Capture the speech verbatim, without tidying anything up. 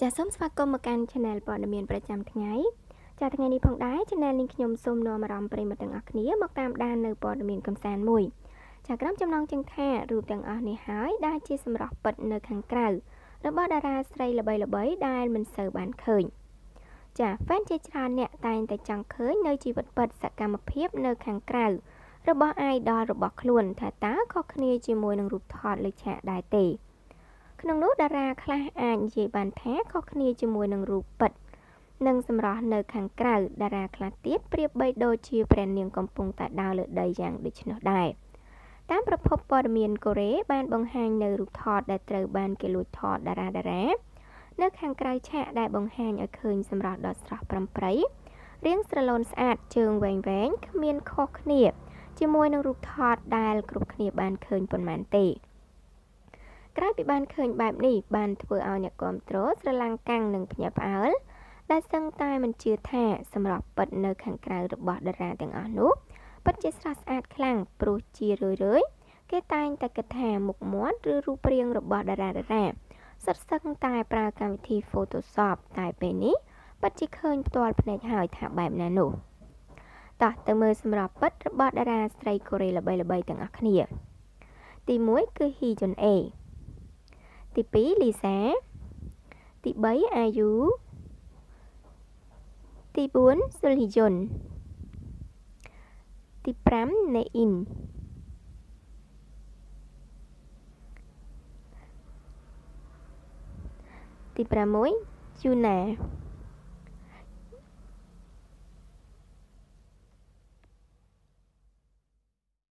ចាសសូមស្វាគមន៍មកកាន់ Channel ព័ត៌មានប្រចាំថ្ងៃចាថ្ងៃនេះផងដែរ Channel នេះខ្ញុំសូមនាំអារម្មណ៍ប្រិយមិត្តទាំងអស់គ្នាមកតាមដាននៅព័ត៌មានកំសាន្តមួយចាក្រុមចំណងជើងថារូបទាំងអស់នេះហើយដែលជាសម្រស់ពិតនៅខាងក្រៅរបស់តារាស្រីល្បីៗដែលមិនសូវបានឃើញចា fan ជាច្រើនអ្នកតែងតែចង់ឃើញនៅជីវិតពិតសកម្មភាពនៅខាងក្រៅរបស់ idol របស់ខ្លួនថាតើខុសគ្នាជាមួយនឹងរូបថតលើឆាកដែរទេក្នុងនោះតារាខ្លះអាចនិយាយបានថាខុសគ្នាជាមួយនឹងរូបពិតនិងសម្រស់នៅខាងក្រៅតារាខ្លះទៀតប្រៀបបីដូចជាព្រះនាងកំពុងតែដើរលើដីយ៉ាងដូច្នោះដែរតាមប្រភពព័ត៌មានកូរ៉េបានបង្ហាញនៅរូបថតដែលត្រូវបានគេលួចថតតារាតារានៅខាងក្រៅឆាកដែលបង្ហាញឲ្យឃើញសម្រស់ដ៏ស្រស់ប្រំប្រៃរាងស្រឡូនស្អាតជើងវែងវែងគ្មានខុសគ្នាជាមួយនឹងរូបថតដែលគ្រប់គ្នាបានឃើញប៉ុន្មានទេក្រោយពីបានឃើញបែបនេះបានធ្វើឲ្យអ្នកគាំទ្រស្រឡាំងកាំងនិងភ្ញាក់ផ្អើលដែលសឹងតែមិនជឿថាសម្រស់ពិតនៅខាងក្រៅរបស់តារាទាំងអស់នោះពិតជាស្រស់ស្អាតខ្លាំងព្រោះជារឿយៗគេតែងតែគិតថាមុខមាត់ឬរូបរាងរបស់តារាតារាសុទ្ធសឹងតែប្រើកម្មវិធី Photoshop តែពេលនេះពិតជាឃើញផ្ទាល់ភ្នែកហើយថាបែបណានោះតោះទៅមើលសម្រស់ពិតរបស់តារាស្រីកូរ៉េល្បីៗទាំងអស់គ្នាទីមួយគឺ ហ៊ីយុនអេទីពីរលីសាទីបីអាយូទីបួនស៊ុលហ៊ីយុនទីប្រាំណេអ៊ីនទីប្រាំមួយយូណា